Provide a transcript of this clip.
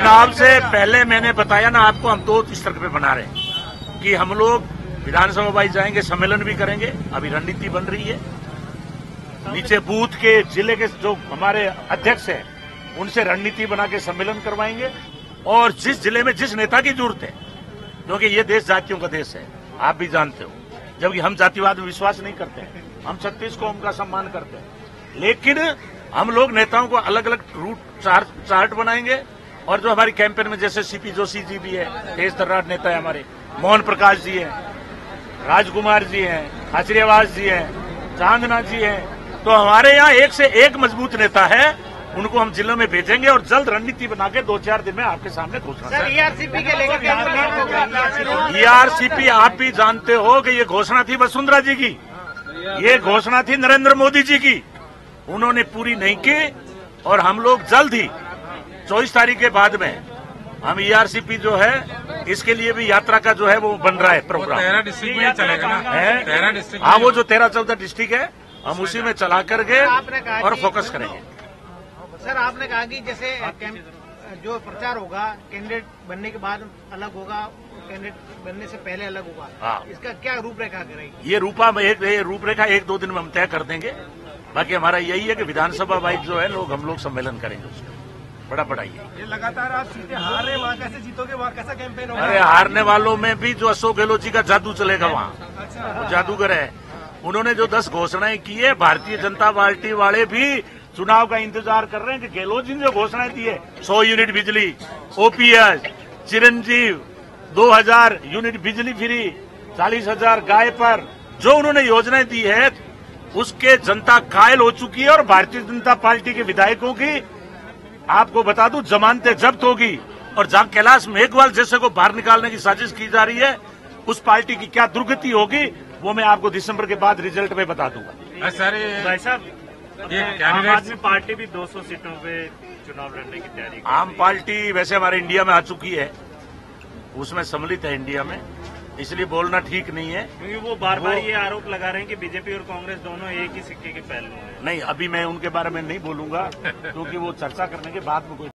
चुनाव से पहले मैंने बताया ना आपको, हम 2 स्तर पे बना रहे हैं कि हम लोग विधानसभा वाइज जाएंगे, सम्मेलन भी करेंगे। अभी रणनीति बन रही है, नीचे बूथ के जिले के जो हमारे अध्यक्ष हैं उनसे रणनीति बना के सम्मेलन करवाएंगे। और जिस जिले में जिस नेता की जरूरत है, क्योंकि ये देश जातियों का देश है, आप भी जानते हो, जबकि हम जातिवाद में विश्वास नहीं करते हैं, हम 36 कौम का सम्मान करते हैं, लेकिन हम लोग नेताओं को अलग अलग रूट चार्ट बनाएंगे। और जो हमारी कैंपेन में जैसे सीपी जोशी जी भी है, तेज तर्रार नेता है हमारे, मोहन प्रकाश जी हैं, राजकुमार जी हैं, खाचरियावास जी हैं, चांदना जी हैं, तो हमारे यहाँ एक से एक मजबूत नेता है, उनको हम जिलों में भेजेंगे और जल्द रणनीति बना के 2-4 दिन में आपके सामने घोषणा। ईआरसीपी के लेकर ईआरसीपी आप भी जानते हो कि ये घोषणा थी वसुंधरा जी की, ये घोषणा थी नरेंद्र मोदी जी की, उन्होंने पूरी नहीं की। और हम लोग जल्द ही 24 तारीख के बाद में हम ईआरसीपी जो है इसके लिए भी यात्रा का जो है वो बन रहा है प्रोग्राम। 13 डिस्ट्रिक्ट में चलेगा ना? 13 डिस्ट्रिक्ट, हाँ, वो जो 13-14 डिस्ट्रिक्ट है हम उसी में चला करके और फोकस करेंगे। सर, आपने कहा कि जैसे जो प्रचार होगा कैंडिडेट बनने के बाद अलग होगा, कैंडिडेट बनने से पहले अलग होगा। हाँ। इसका क्या रूपरेखा करेगी? ये रूपरेखा 1-2 दिन में हम तय कर देंगे। बाकी हमारा यही है कि विधानसभा वाइज जो है हम लोग सम्मेलन करेंगे, उसमें बड़ा ये लगातार आप सीटें हार रहे, वहाँ कैसे जीतोगे, वहाँ कैसा कैंपेन होगा? अरे हारने वालों में भी जो अशोक गहलोत जी का जादू चलेगा, वहाँ वो जादूगर है। उन्होंने जो 10 घोषणाएं की है, भारतीय जनता पार्टी वाले भी चुनाव का इंतजार कर रहे हैं कि गहलोत जी ने जो घोषणाएं दी है, 100 यूनिट बिजली, ओपीएस, चिरंजीव, 2000 यूनिट बिजली फ्री, 40,000 गाय पर जो उन्होंने योजनाएं दी है, उसके जनता कायल हो चुकी है। और भारतीय जनता पार्टी के विधायकों की आपको बता दूं जमानतें जब्त होगी। और जहां कैलाश मेघवाल जैसे को बाहर निकालने की साजिश की जा रही है, उस पार्टी की क्या दुर्गति होगी वो मैं आपको दिसंबर के बाद रिजल्ट में बता दूंगा। सर भाई साहब, आम आदमी पार्टी भी 200 सीटों पे चुनाव लड़ने की तैयारी। आम पार्टी वैसे हमारे इंडिया में आ चुकी है, उसमें सम्मिलित है इंडिया में, इसलिए बोलना ठीक नहीं है। क्योंकि वो बार बार ये आरोप लगा रहे हैं कि बीजेपी और कांग्रेस दोनों एक ही सिक्के के पहलू हैं। नहीं, अभी मैं उनके बारे में नहीं बोलूंगा क्योंकि वो चर्चा करने के बाद में कोई